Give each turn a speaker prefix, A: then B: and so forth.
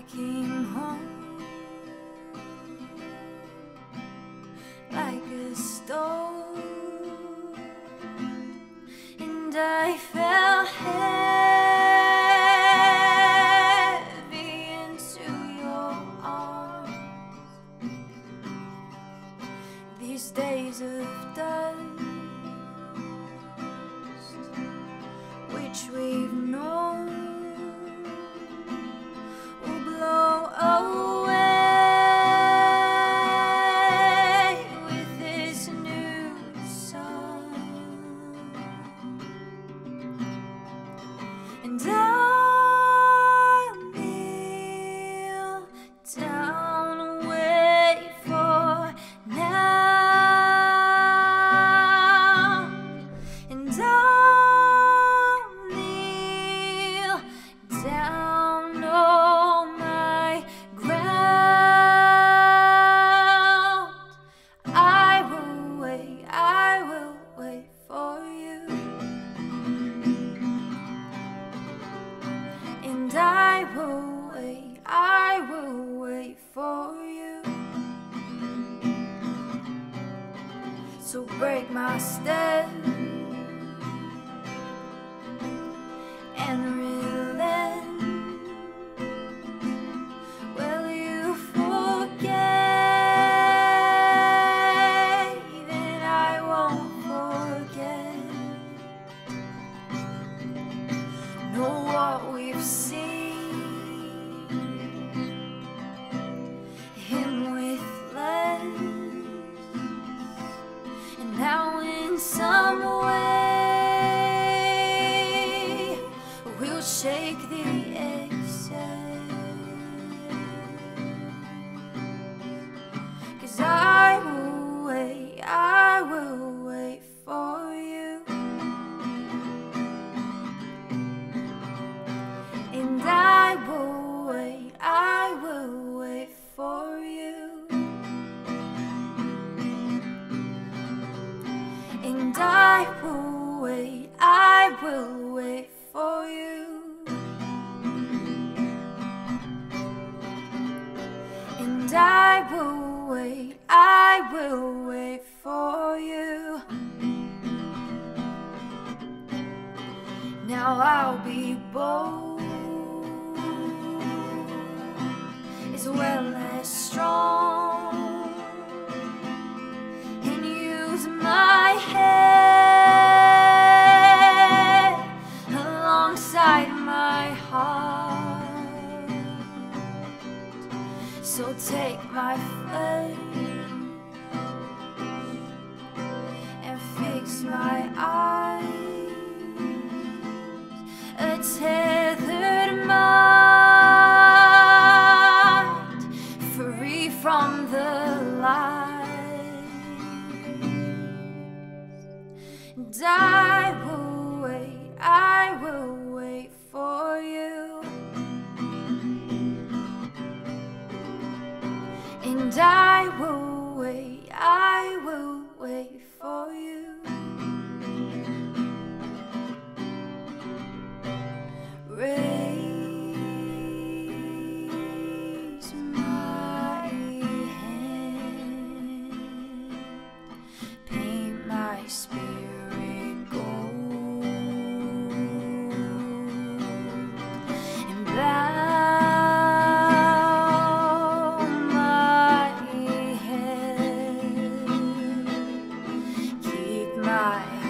A: I came home like a stone, and I fell heavy into your arms. These days of dust, which we've known, will blow away with this new song. And I'll kneel down and wait for now. And I'll kneel down on my ground. I will wait for you. And I will wait for you. So break my step and relent. Will you forget? And I won't forget. Know what we've seen, him with less, and now in some way we'll shake the excess. 'Cause I will wait for you. And I will wait for you. And I will wait for you. And I will wait for you. Now I'll be bold as well as strong, and use my head alongside my heart. So take my flesh and fix my eyes, a tethered mind, free from the lies. And I will wait for you. And I will wait for you. Raise my hand, paint my spirit gold, and bow my head, keep my